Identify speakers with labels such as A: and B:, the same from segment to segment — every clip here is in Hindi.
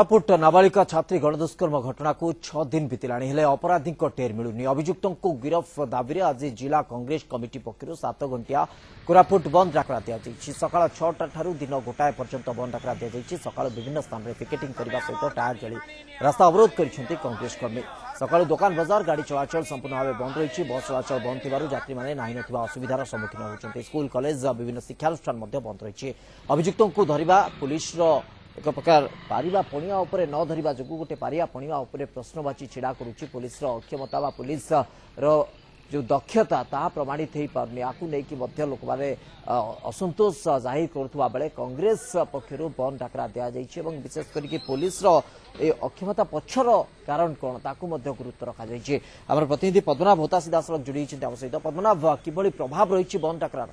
A: कोरापुट नाबालिका छात्री गणदुष्कर्म घटना को 6 दिन बीतलाणी हेले अपराधी टेर मिलुनी। अभियुक्तों को गिरफ दाबी आज जिला कांग्रेस कमिटी पक्षर 7 घंटिया कोरापुट बंद डाकरा दी। सकाल 6टा ठारू दिन गोटाए पर्यंत बंद डाकरा दी। सकाल विभिन्न स्थान में पिकेटिंग करने सहित टायर जली रास्ता अवरोध कर कांग्रेस कर्मी। सकाल दुकान बजार गाड़ी चलाचल संपूर्ण भाव बंद रही। बस चलाचल बंद थी यात्री मैंने ना असुविधार सम्मुखीन होती। स्कूल कॉलेज विभिन्न शिक्षानुष्ठान बंद रही। अभियुक्तों को धरिबा पुलिस एक प्रकार पारिबा पणिया उपरे न धरिबा जोगु गोटे पारिया पणिया उपरे प्रश्नवाची छिड़ा करुछि। पुलिस अक्षमता बा पुलिस जो दक्षता ता प्रमाणित हो पारनी आकु नहीं कि लोक माने असंतोष जाहिर करुवा बेले कांग्रेस पक्षर बंद डाकरा दिया जाइछि। विशेष करके पुलिस अक्षमता पछर कारण कौन ताकू गुरुत्व रखा जाइछि। हमर प्रतिनिधि पद्मनाभ होता सीधा सड़क जोड़ी आम सहित। पद्मनाभ किभली प्रभाव रही बंद डाकरार?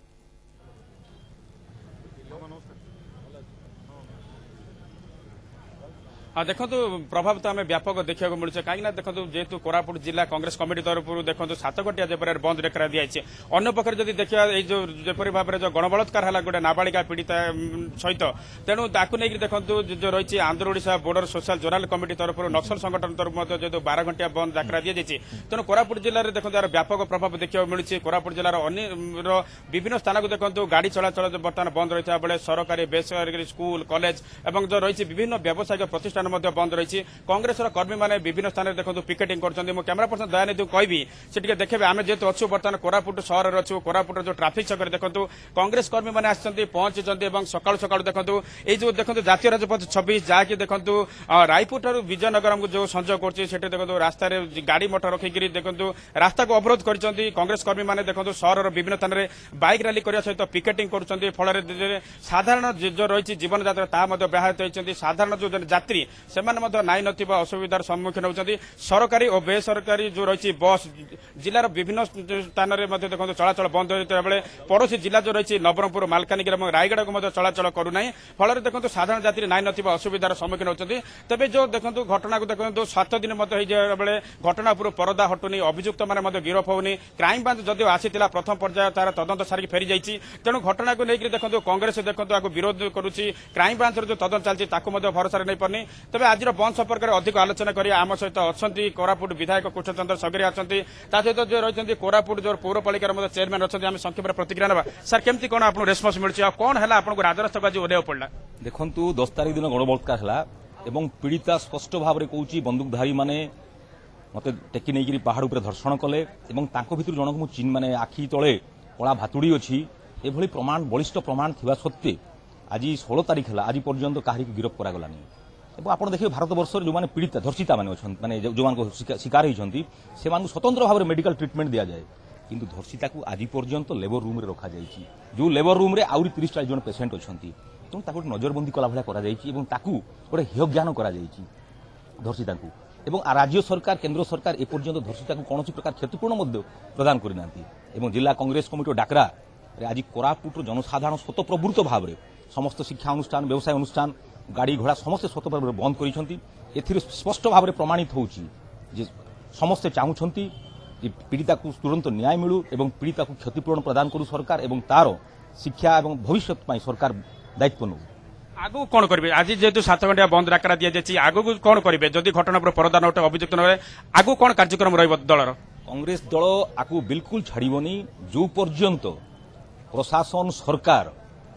B: देखो प्रभाव तो आम व्यापक देखा मिलूँ कहीं देखो जेहेतु कोरापुट जिला कांग्रेस कमिटी तरफ देखो 7 घंटिया जबर बंद डेकरा दिखाई। अन्य पक्ष जब देखा जपरी भाव में जो गणबलात्कार है गोटे नाबालिका पीड़िता सहित तेणु ताकू नहीं देखो जो रही Andhra Odisha border social zonal committee तरफ नक्सल संगठन तरफ जो 12 घंटिया बंद डाकरा दी जाइए। तेणु कोरापुट जिले में देखो यार व्यापक प्रभाव देखा मिलूँ। कोरापुट जिलार अन्य विभिन्न स्थान को देखो गाड़ी चलाचल बर्तमान बंद रही बेले सरकारी बेसरकारी स्कूल कॉलेज और जो रही विभिन्न व्यावसायिक प्रतिष्ठान बंद रही। कांग्रेस कर्मी मैंने विभिन्न स्थान में देखो पिकेटिंग कर कैमेरा पर्सन दयानिधि कहबी से देखे आम जेहतु अच्छु बर्तमान कोरापुट सहर अच्छु कोरापुट जो ट्राफिक छक देखो कांग्रेस कर्मी मैंने पहुंची सकाल सकाल देखो ये जो देखो जातीय राजपथ 26 जहाँकि देखो रायपुर ठार विजयनगर जो संजोग कर देखो रास्तार गाड़ी मोटर रखिक देखो रास्ता को अवरोध कर कांग्रेस कर्मी मैंने देखो सहर विभिन्न स्थान में बाइक रैली करने सहित पिकेटिंग कर फल साधारण जो रही जीवन यात्रा व्याहत होती। साधारण जो यात्री से नाई नथिबा असुविधार सम्मुखीन होती। सरकारी और बेसरकारी जो रही बस जिलार विभिन्न स्थान में देखो चलाचल बंद होता बेले पड़ोशी जिला जो रही नवरंगपुर मालकानगिरी और रायगढ़ को चलाचल करूना फल देखो साधारण यात्री नाई नथिबा असुविधार सम्मुखीन होती। तेज जो देखो घटना को देखो 7 दिन बेले घटना उपर परदा हटुनी अभियुक्त मैंने गिरफ होनी। क्राइम ब्रांच जदि आसीला प्रथम पर्याय तार तदंत सारिक फेरी जाइए। तेणु घटना को लेकर देखो कांग्रेस देखो विरोध करुच्ची। क्राइम ब्रांच जो तदंत चलती भरोसा नहीं पारनी। तेज आज बंद संपर्क में अधिक आलोचना करी आम सहित अच्छा कोरापुट विधायक कृष्णचंद्र सगरी अच्छा सहित जो रही कोरापुट जो पौरपालिकार चेयरमैन अच्छा आम संक्षेप प्रतिक्रिया ना सर केमती कौन आपको रेस्पन्स मिलूँ कौन है आपको राजरास्ता आज ओह्लैया पड़ा?
C: देखु 10 तारिख दिन गणबलात्कार है पीड़िता स्पष्ट भाव में कहूँ बंदूकधारी मैंने मत टेकी नहीं पहाड़ उपर धर्षण कले भर जनक मुझे माने आखि तले कला भातुड़ी अच्छी एभली प्रमाण बलिष्ठ प्रमाण थिबा सत्वे आज 16 तारिख है आज पर्यंत कहारी गिरफ करागलानी। आप देखिए भारत वर्ष जो मैंने पीड़िता धर्षिता मैंने जो शिकार होती से स्वतंत्र भाव में मेडिकल ट्रिटमेंट दि जाए किंतु धर्षिता को आज पर्यंत लेबर रूम रे रखा जाइए। जो लेबर रूम रे आउरी 30-40 जन पेसेंट अच्छा तेणु ताकू नजरबंदी कला भाया गोटे हेयज्ञान धर्षिता को राज्य सरकार केंद्र सरकार एपर्यंत धर्षिता को कौन प्रकार क्षतिपूर्ण प्रदान करना। जिला कांग्रेस कमिटी डाकरा आज कोरापुट जनसाधारण स्वतःप्रवृत्त भाव में समस्त शिक्षा अनुष्ठान व्यवसाय अनुष्ठान गाड़ी घोड़ा समस्त स्वतः भाव बंद कर स्पष्ट भाव में प्रमाणित होची समस्ते चाहूँगी पीड़िता को तुरंत न्याय मिलू एवं पीड़िता को क्षतिपूरण प्रदान करू सरकार एवं तार शिक्षा एवं भविष्य सरकार दायित्व नौ।
B: आगु कौन करेंगे आज जेहेतु 7 घंटा बंद डाकरा दी जाए आगु कौन करेंगे जदि घटना पर परदा नोट अभियुक्त न आगु कौन कार्यक्रम दलर?
C: कांग्रेस दल आकु बिल्कुल छाड़बनी जो पर्यंत प्रशासन सरकार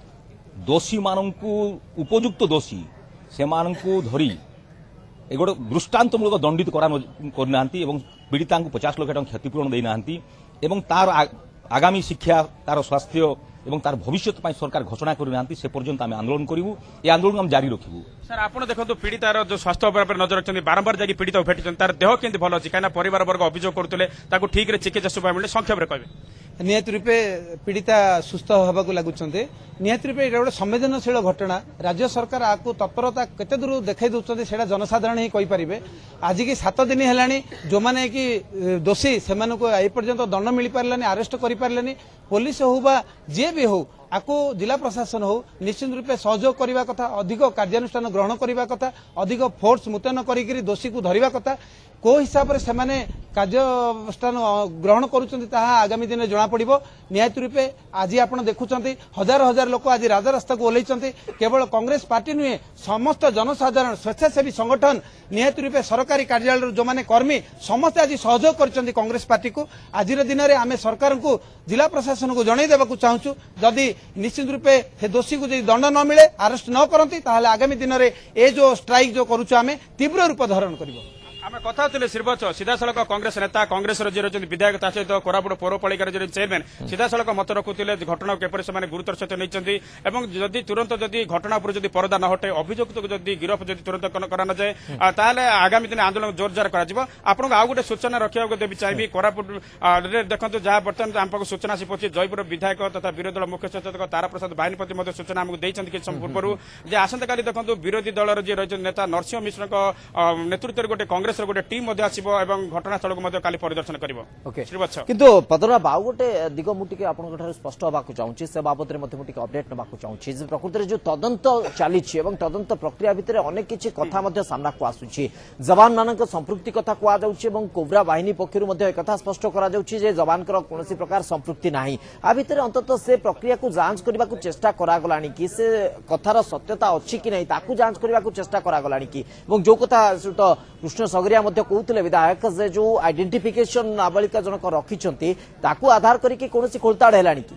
C: दोषी मानू उपयुक्त दोषी से धरी एक गोटे दृष्टांतमूलक दंडित करना पीड़िता को 50 लाख टंका क्षतिपूरण देना तार आगामी शिक्षा तार स्वास्थ्य और तार भविष्य सरकार घोषणा करना से पर्यंत आम आंदोलन करूँ। ये आंदोलन हम जारी रखू।
B: सर आप देखो पीड़ितार जो स्वास्थ्य पर नजर रखते बारंबार जाकि पीड़िता भेटी तार देह केमती भल अच्छी कहीं परिवार वर्ग अभियोग करते ठीक चिकित्सा सुविधा मिले संक्षेप में कहे
D: निहत रूपे पीड़िता सुस्थ होगा लगुच निहत रूपे ये गोटे संवेदनशील घटना राज्य सरकार आपको तत्परता केते दूर देखा दूसरे से जनसाधारण ही कहींपारे। आज की 7 दिन है जो मैंने कि दोषी से पर्यंत दंड मिल पारे अरेस्ट कर पारे पुलिस हो बा जी भी हो आपको जिला प्रशासन हो निश्चित रूपे सहयोग करने कथा अधिक कार्यानुष्ठान ग्रहण करने कथा अधिक फोर्स मुतयन करी दोषी को धरवा कथा को हिसाब से कार्यानुष्ठान ग्रहण करुँच आगामी दिन जना पड़ निहत रूपे आज आप देखुं हजार हजार लोक आज राजरास्ता को ओह्लैंट केवल कांग्रेस पार्टी नुहे समस्त जनसाधारण स्वेच्छासेवी संगठन निहत रूपे सरकारी कार्यालय जो मैंने कर्मी समस्ते आज सहयोग कर कांग्रेस पार्टी को आज दिन में आम सरकार को जिला प्रशासन को जनईदेवा चाहूँ जदि निश्चित रूपे से दोषी को दंड न मिले अरेस्ट न करती आगामी दिन में ये जो स्ट्राइक जो करुँ आम तीव्र रूप धारण कर
B: आम कथा श्रीवत्स सीधासख कांग्रेस नेता कांग्रेस रही विधायक ता सहित कोरापुट पौरपालिकार चेयरमैन सीधासख मत रखुले घटना केपरि से गुरुतर सहित नहीं जदि तुरंत जदि घटना उपर जदि परदा न हटे अभियुक्त को जदि गिरफ जदि तुरंत करा जाए ताले आगामी दिन आंदोलन जोरदार कर आपको आउ गोटे सूचना रखा देवी चाहिए कोरापुट देखो जहाँ बर्तमान आम सूचना आसी पहुंची जयपुर विधायक तथा विरोधी दल मुख्य सचेतक तारा प्रसाद बाहिनीपति सूचना आमको देते किसी समय पूर्व आसंता काली देखो विरोधी दल जी रही नेता नरसिंह मिश्र नेतृत्व गोटे कांग्रेस गोटे टीम घटनास्थल को काली परिदर्शन कर
A: किंतु पद्मनाभ आउ गोटे दिग मुझे आपंठ स्पष्ट होगा चाहिए से बाबद में अपडेट नाक चाहिए प्रकृति में जो तदंत चली तदंत प्रक्रिया भितर अनेक किसी कथा सामना को आसूची जवान मान संपृक्ति कथा कहुच्छे कोब्रा बाहिनी पक्षर एक स्पष्ट कर जवान कौन प्रकार संपृक्ति ना आ भितर अंततः से प्रक्रिया को जांच करने को चेष्टा करागला कि से कथार सत्यता अच्छी कि नहीं ताकू जांच करने को चेष्टा करागला कि जो कथा कृष्ण सगरिया कहते विधायक से जो आइडेंटिफिकेशन नाबालिका जनक रखिंट आधार करके कौन खोलताड़ है कि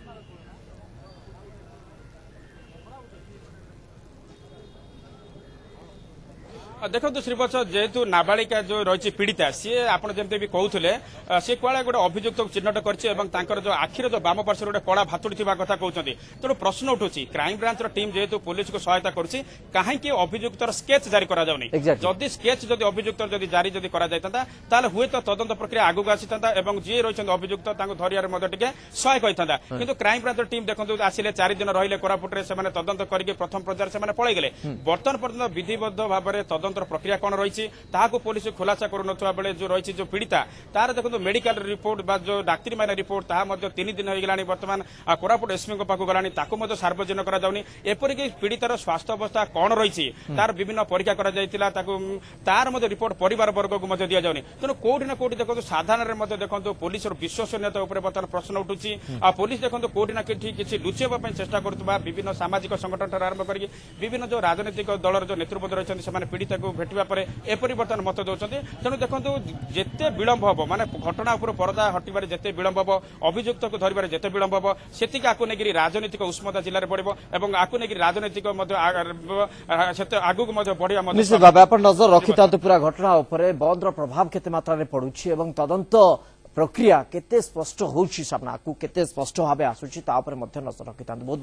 B: देखो श्रीवत्स जेहेतु नाबालिका जो रही पीड़िता सी आप जमी भी कहते सी कड़ा गोटे अभियुक्त चिन्हट कर जो आखिर जो बाम पार्श्व गोटे कड़ा भातुड़ी कथा कहते तेणु प्रश्न उठू क्राइम ब्रांच टीम जेहेतु पुलिस को सहायता कहीं अभियुक्तर स्केच जारी जदि स्केच जदि अभियुक्त जारी कर हुए तो तदंत प्रक्रिया आगू आसी जी रही अभियुक्त धरिया सहायक होता कि क्राइम ब्रांच टीम देखो आसिले 4 दिन रही कोरापुट में तदंत करके प्रथम पर्यायर से पलि गले बर्तमान पर्यटन विधिबद्ध भाव में तदंत प्रक्रिया कौन रही पुलिस खुलासा करुनथवा बेले जो रही जो पीड़िता तार देखो मेडिकल रिपोर्ट जो डाक्तरी मान रिपोर्ट 3 दिन हो गला बर्तमान कोरापुट एसपी पाक गला सार्वजन कराऊनी एपरिक पीड़ितार स्वास्थ्य अवस्था कौन रही तार विभिन्न परीक्षा तार रिपोर्ट परिवार वर्ग को दि जाऊनी तेणु कौटी ना कौटी देखो साधारण देखो पुलिस विश्वसनीयता बर्तमान प्रश्न उठुची पुलिस देखो कौटी ना किसी लुचेवा चेष्टा करुवा विभिन्न सामाजिक संगठन आरंभ कर विभिन्न जो राजनीतिक दलर जो नेतृत्व रही है पीड़िता को भेटा पर एपरी बर्तमान मत दौरान तेणु देखो जिते विलंब हम माने घटना उपर परदा हटबार जिते विलंब हम अभियुक्त को धरबार जिते विलंब हम से आकु नहीं राजनीतिक उष्मता जिले में बढ़ो और आकु नहीं राजनीतिक आगू बढ़िया
A: निश्चित भाव आप नजर रखि था पूरा घटना उपर बंद प्रभाव केते मात्रा रे पड़ुछि एवं तदंत प्रक्रिया केते स्पष्ट होउछि सामना को केते स्पष्ट भाव आसुछि ता उपर नजर रखि था।